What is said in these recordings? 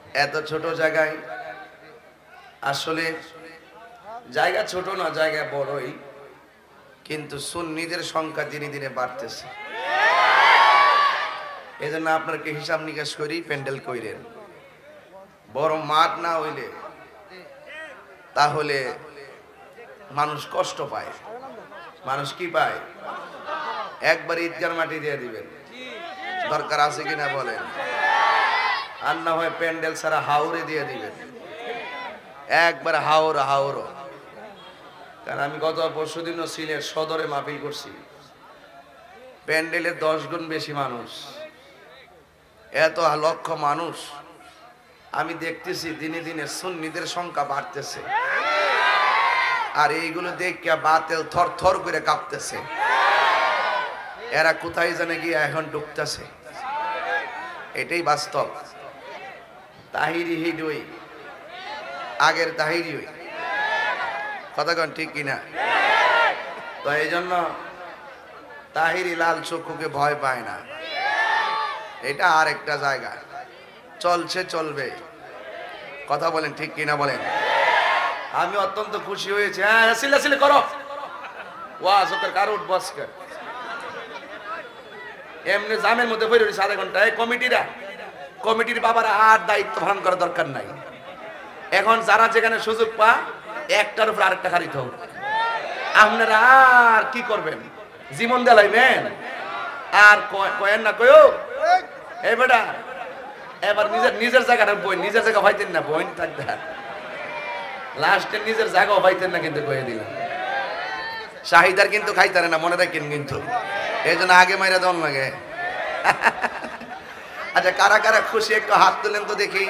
এত ছোট জায়গায় আসলে জায়গা ছোট না, জায়গা বড়ই, কিন্তু সুন্নিদের সংখ্যা দিনে দিনে বাড়তেছে। এই জন্য আপনাকে হিসাব নিকাশ করি প্যান্ডেল কইরেন। বড় মাঠ না হইলে তাহলে মানুষ কষ্ট পায়। মানুষ কি পায়? একবার ঈদগার মাটি দিয়ে দিবেন, দরকার আছে কিনা বলেন। আর না হয় প্যান্ডেল ছাড়া হাওরে দিয়ে দিবেন, একবার হাওর। কারণ আমি গত পরশুদিনও সিলেট সদরে মাহফিল করছি, প্যান্ডেলের 10 গুণ বেশি মানুষ, এত লক্ষ মানুষ। আমি দেখতেছি দিনে দিনে সুন্নিদের সংখ্যা বাড়তেছে, আর এইগুলো দেখিয়া বাতেল থর থর করে কাঁপতেছে। এরা কোথায় জানে গিয়ে এখন ডুবতেছে, এটাই বাস্তব। তাহিরি হিডুই আগের তাহিরি হই, কথা কন ঠিক কিনা? তো এই জন্য তাহিরি লাল চক্ষুকে ভয় পায় না। এটা আর একটা জায়গা, চলছে চলবে, কথা বলেন ঠিক কিনা বলেন। আমি অত্যন্ত খুশি হয়েছি। হ্যাঁ সিলে করো, ওয়াজ ওকে কারো বস কর, এমনি জামের মধ্যে বই রয়েছে আধা ঘন্টা। এই কমিটির বাবারা আর দায়িত্ব পালন করার দরকার নাই। এখন যারা যেখানে সুযোগ পা একটার উপর আরেকটা খারিত হোক, আপনারা আর কি করবেন? জীবন দেলাইবেন আর কয়েন না কয়ও। এই বেটা এবার নিজের জায়গাটা বই, নিজের জায়গা পাইতেন না, বই থাকবে লাস্টে নিজের জায়গাও পাইতেন না, কিন্তু কয়ে দিলাম শাহিদার কিন্তু খাইতারে না, মনে রাখেন কিন্তু। এই জন্য আগে মাইরা দম লাগে। আচ্ছা কারা কারা খুশি একটু হাত তুলেন তো দেখি।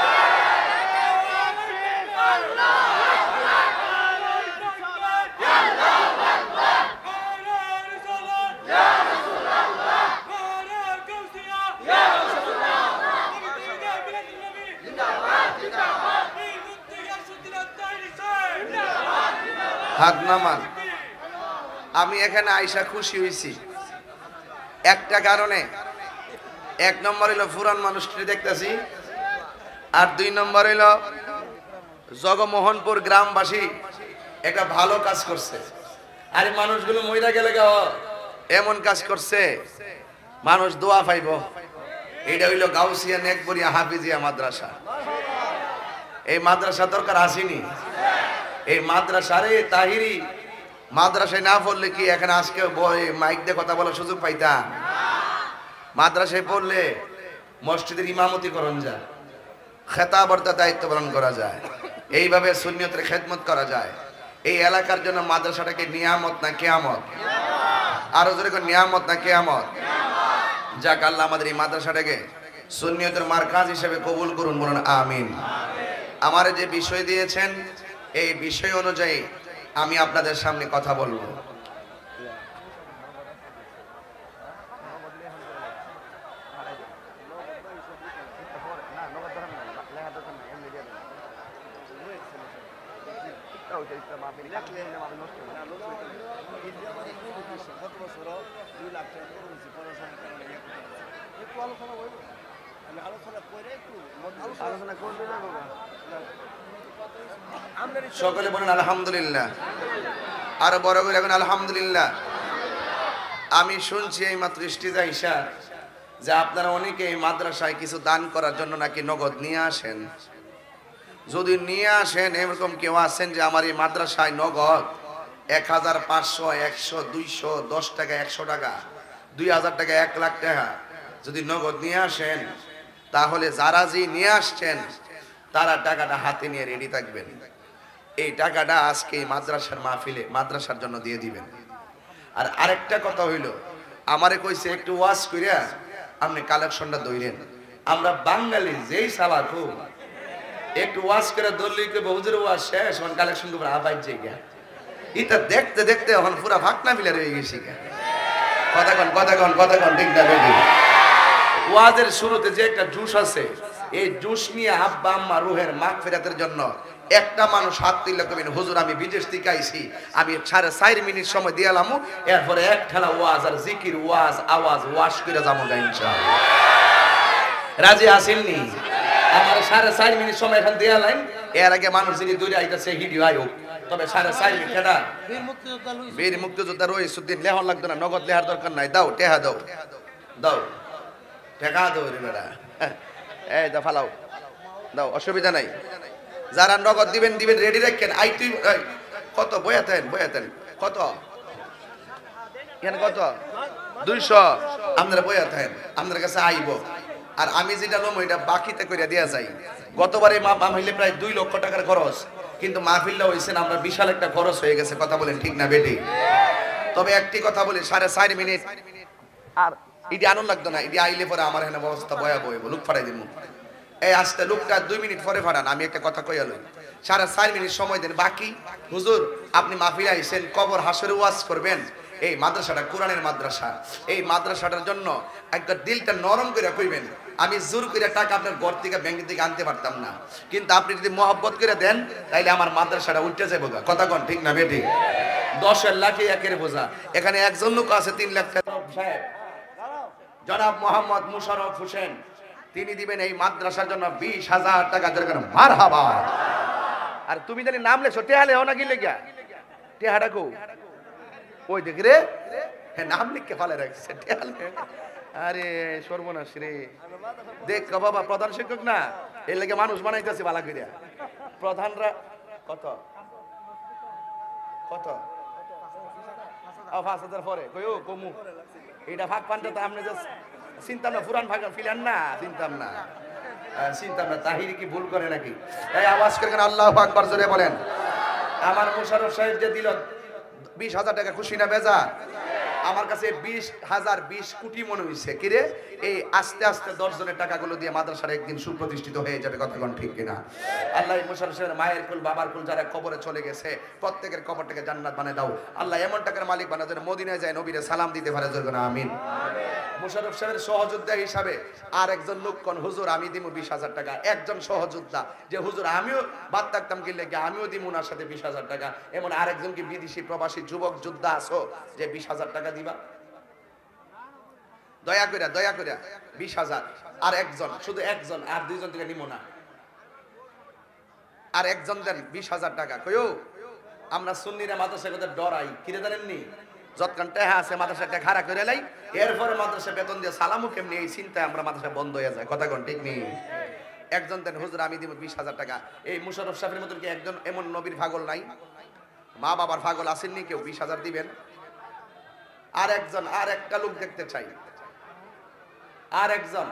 হাত নামান। আমি এখানে আইসা খুশি হয়েছি একটা কারণে। 1 নম্বর হইল পুরান মানুষটি দেখতেছি, আর 2 নম্বর হইল জগমোহনপুর গ্রামবাসী একটা ভালো কাজ করছে। আর মানুষগুলো মইরা গেলে এমন কাজ করছে মানুষ দোয়া পাইব। এটা হইল গাউসিয়া নেকবরিয়া হাফিজিয়া মাদ্রাসা। এই মাদ্রাসা দরকার আসেনি। এই মাদ্রাসারে তাহিরি মাদ্রাসায় না পড়লে কি এখানে আজকে মাইক দিয়ে কথা বলার সুযোগ পাইতাম? মাদ্রাসায় পড়লে মসজিদের ইমামতি করণ যায়, খেতাবর্তার দায়িত্ব পালন করা যায়, এইভাবে সুন্নিয়তের খেদমত করা যায়। এই এলাকার জন্য মাদ্রাসাটাকে নিয়ামত না কেয়ামত? আরো জোরে করে নিয়ামত না কেয়ামত? যাক আল্লাহ আমাদের এই মাদ্রাসাটাকে সুন্নিয়তের মারকাজ হিসেবে কবুল করুন, বলুন আমিন। আমার যে বিষয় দিয়েছেন এই বিষয় অনুযায়ী আমি আপনাদের সামনে কথা বলবো। সকলে বলেন আলহামদুলিল্লাহ, আরো বড় করে এখন আলহামদুলিল্লাহ। আমি শুনছি এই মাত্র স্টেজে আইসা যে আপনারা অনেকে এই মাদ্রাসায় কিছু দান করার জন্য নাকি নগদ নিয়ে আসেন। যদি নিয়ে আসেন, এরকম কেউ আছেন যে আমার এই মাদ্রাসায় নগদ 1000, 500, 100, 200, 10 টাকা, 100 টাকা, 2000 টাকা, 1 লাখ টাকা যদি নগদ নিয়ে আসেন, তাহলে যারা যে নিয়ে আসছেন তারা টাকাটা হাতে নিয়ে রেডি থাকবেন। এই টাকাটা আজকে এই মাদ্রাসার মাহফিলে মাদ্রাসার জন্য দিয়ে দিবেন। আর আরেকটা কথা হইল, আমারে কইছে একটু ওয়াজ কইরা আপনি কালেকশনটা দইরেন। আমরা বাঙালি যেই সালা খুব একটু ওয়াজ করে দলিকে বহুজের ওয়াজ শেষ, এখন কালেকশন করে আবাই জায়গা এটা দেখতে দেখতে এখন পুরা ফাকনা ফিলার হয়ে গেছি। কথা কন ঠিক না বেশি। ওয়াজের শুরুতে যে একটা জুস আছে, এই জুস নিয়ে আব্বা আম্মা রুহের মাগফিরাতের জন্য একটা মানুষ হাত তুললে কবেন হুজুর আমি বিদেশ থেকে আইছি, আমি 4.5 মিনিট সময় দিয়ালাম, এরপরে এক ঠেলা ওয়াজ আর জিকির ওয়াজ আওয়াজ ওয়াশ করে যাবো ইনশাআল্লাহ। রাজি আসেননি? আমার 4.5 মিনিট সময় এখান দেয়া লাইন, এর আগে মানুষ যদি দূরে আইতাছে হিডিও আইও, তবে 4.5 মিনিট কেডা বীর মুক্তিযোদ্ধা রইস উদ্দিন লেহন লাগতো না, নগদ লেহার দরকার নাই, দাও টেহা দাও, দাও টেকা দাও রে বেটা, এই দা ফালাও দাও, অসুবিধা নাই। যারা নগদ দিবেন দিবেন, রেডি রাখেন। আই তুই কত বয়াতেন কত এখানে কত 200 আপনারা বয়াতেন, আপনার কাছে আইব। আর আমি যেটা লোম ওইটা বাকিতে কইরা দেয়া যাই। গতবারে মাহফিলে প্রায় 2 লক্ষ টাকার খরচ, কিন্তু মাহফিলটা হইছেন আমরা বিশাল একটা খরচ হয়ে গেছে, কথা বলেন ঠিক না বেটি? তবে একটি কথা বলি, 4.5 মিনিট আর ইডি আনন্দ লাগতো না, ইডি আইলে পরে আমার এখানে অবস্থা ভয়াবহ হইব, লোক ফাড়াই দিব। এই আসতে লোকটা 2 মিনিট পরে ফাড়ান, আমি একটা কথা কইয়া লই, 4.5 মিনিট সময় দেন। বাকি হুজুর আপনি মাহফিলে আইছেন, কবর হাসরে ওয়াজ করবেন, এই মাদ্রাসাটা কোরআনের মাদ্রাসা, এই মাদ্রাসাটার জন্য একটা দিলটা নরম করে কইবেন। আমি জোর করে টাকা আপনার ঘর থেকে ব্যাংক থেকে আনতে পারতাম না, কিন্তু আপনি যদি মহব্বত করে দেন তাইলে আমার মাদ্রাসাটা উঠতে যাবো, কথা কোন ঠিক না বেটি? 10 লাখে একের বোঝা। এখানে একজন লোক আছে 3 লাখ টাকা, জনাব মোহাম্মদ মুশাররফ হোসেন, তিনি দিবেন এই মাদ্রাসার জন্য 20,000 টাকা দরকার। মারহাবা। আর তুমি জানি নাম লেখছো, টেহালে ও নাকি লেগা টেহাটা কো ওই দেখ রে, হ্যাঁ নাম লিখে ফেলে রাখছে টেহালে। আরে সর্বনাশ রে, দেখ বাবা প্রধান শিক্ষক না, এর লাগে মানুষ বানাইতেছে বালা কইরা। প্রধানরা কত কত 5,000 পরে কই ও কমু, এটা ভাগ পানটা তো আপনি যে চিন্তাম না, পুরান ভাগ ফিলেন না, চিন্তাম না তাহিরি কি ভুল করে নাকি? এই আওয়াজ করে আল্লাহু আকবার জোরে বলেন। আমার মুশাররফ সাহেব যে দিল 20,000 টাকা, খুশি না বেজা? আমার কাছে 20,000 20 কোটি মনে হইছে। কি রে, এই আস্তে আস্তে 10 জনের টাকাগুলো দিয়ে মাদ্রাসার একদিন সুপ্রতিষ্ঠিত হয়ে যাবে, কথা কোন ঠিক কিনা? আল্লাহ মুশাররফ সাহেবের মায়ের কুল বাবার কুল যারা কবরে চলে গেছে, প্রত্যেকের কবরটাকে জান্নাত বানায় দাও আল্লাহ, এমন টাকার মালিক বানায় যেন মদিনায় যায় নবীরে সালাম দিতে পারে, জোরে বলেন আমিন। মুশাররফ সাহেবের সহযোদ্ধা হিসাবে আর একজন লোক কোন, হুজুর আমি দিব 20,000 টাকা। একজন সহযোদ্ধা যে হুজুর আমিও বাদ থাকতাম কি লেগে আমিও দিব ওনার সাথে 20,000 টাকা। এমন আরেকজন কি বিদেশি প্রবাসী যুবক যোদ্ধা আছো যে 20,000 টাকা দিবা? দয়া করে 20,000। আর একজন, শুধু একজন, আর 2 জন থেকে নিব না, আর একজন দেন 20,000 টাকা। কইও আমরা সুন্নিরা মাদ্রাসা কথা ডরাই, কিরে জানেননি? যতক্ষণ টাকা আছে মাদ্রাসাটা খাড়া করে লাই, এরপরে মাদ্রাসা বেতন দিয়ে সালামু কেমনি, এই চিন্তায় আমরা মাদ্রাসা বন্ধ হয়ে যায়, কথা কোন ঠিক নেই? একজন দেন হুজুর আমি দিব 20,000 টাকা। এই মুশাররফ সাহেবের মতন কি একজন এমন নবীর পাগল নাই? মা বাবার পাগল আসেননি কেউ? 20,000 দিবেন। আর একজন, আর একটা লোক দেখতে চাই, আর একজন।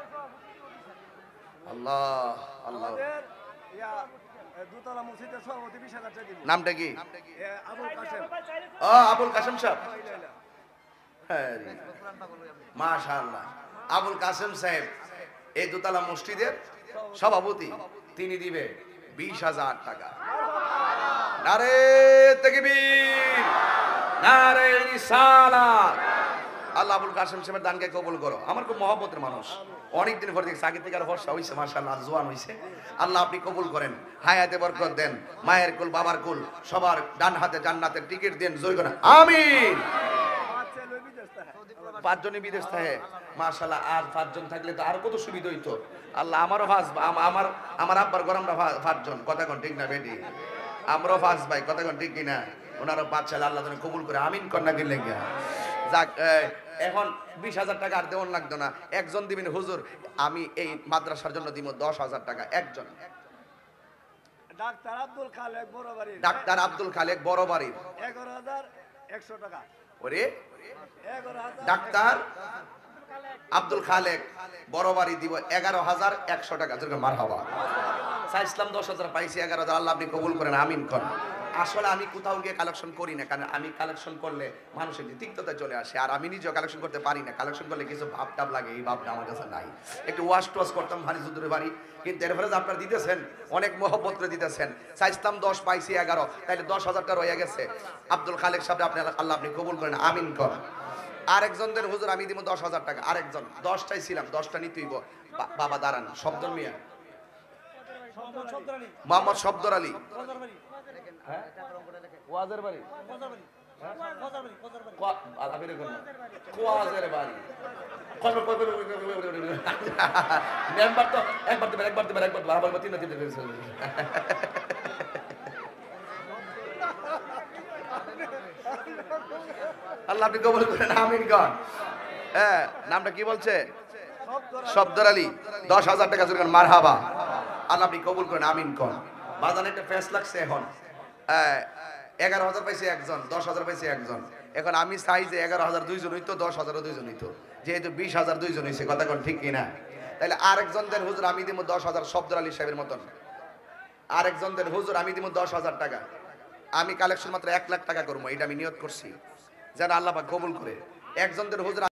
আল্লাহ আল্লাহ, নামটা কি? আবুল কাসেম সাহেব, মাশাআল্লাহ। আবুল কাসেম সাহেব এই দোতলা মসজিদের সভাপতি, তিনি দিবে 20,000 টাকা। নারে তাকবীর, নারে রিসালাত। আল্লাহ আবুল কাসেম সাহেবের দানকে কবুল করো। আমার খুব মহব্বতের মানুষ, অনেকদিন পরে দেখছি, আগে থেকে আর ফর্সা হইছে, মাশাআল্লাহ জোয়ান হইছে। আল্লাহ আপনি কবুল করেন, হায়াতে বরকত দেন, মায়ের কুল বাবার কুল সবার ডান হাতে জান্নাতের টিকিট দেন, জয় করেন আমিন। 5 জনই বিদেশ থাকে, মাশাআল্লাহ। আর 5 জন থাকলে তো আর কত সুবিধা হইতো। আল্লাহ আমারও আমার আব্বার ঘর আমরা 5 জন, কথা কোন ঠিক না বেটি? আমরাও 5 ভাই, কথা কোন ঠিক কিনা? ওনারও 5 ছেলে, আল্লাহ যেন কবুল করে আমিন কন্যা দিলে গিয়া। যাক, এখন 20,000 টাকা আর দেওয়ান লাগতো না। একজন দিবেন হুজুর আমি এই মাদ্রাসার জন্য দিব 10,000 টাকা। একজন ডাক্তার আব্দুল খালেক বড় বাড়ির 11,100 টাকা। ওরে ডাক্তার আব্দুল খালেক বড় বাড়ি দিব 11,100 টাকা। মারহাবা। চাইছিলাম 10,000, পাইছি 11,000। আল্লাহ আপনি কবুল করেন আমিন কর। আসলে আমি কোথাও গিয়ে কালেকশন করি না, কারণ আমি কালেকশন করলে মানুষের তিক্ততা চলে আসে, আর আমি নিজেও কালেকশন করতে পারি না। কালেকশন করলে কিছু ভাবটাব লাগে, এই ভাবটা আমার কাছে নাই। একটু ওয়াশ টোয়াশ করতাম ভারী যুদ্ধের বাড়ি, কিন্তু এরপরে আপনারা দিতেছেন, অনেক মহব্বত করে দিতেছেন। চাইছিলাম 10, পাইছি 11, তাইলে 10,000 টাকা রয়ে গেছে। আব্দুল খালেক সাহেব আপনি আল্লাহ আপনি কবুল করেন আমিন কর। আরেকজনদের হুজুর আমি দিব 10,000 টাকা। আরেকজন 10 চাইছিলাম, 10টা নিতেইব। বাবা দাঁড়ান, শব্দর মিয়া মোহাম্মদ শব্দর আলী, ওয়াজের বাড়ি কোয়াজের বাড়ি মেম্বার তো একবার দিবেন আবার তিন আল্লাহ আপনি কবুল করেন আমিন কন। হ্যাঁ নামটা কি বলছে? শব্দর আলী। 10,000 টাকা জোর মারহাবা। আল্লাহ আপনি কবুল করেন আমিন কন। বাজানে একটা ফেস লাগছে এখন 11,000 পাইছে একজন, 10,000 পাইছে একজন। এখন আমি চাই যে 11,000 দুইজন হইতো, 10,000 দুইজন হইতো, যেহেতু 20,000 দুইজন হইছে, কথা কোন ঠিক কিনা? তাহলে আরেকজন দেন হুজুর আমি দিব 10,000 শব্দর আলী সাহেবের মতন। আরেকজন দেন হুজুর আমি দিব 10,000 টাকা। আমি কালেকশন মাত্র 1 লাখ টাকা করবো, এটা আমি নিয়ত করছি যেন আল্লাহ পাক কবুল করে। একজন দেন হুজুর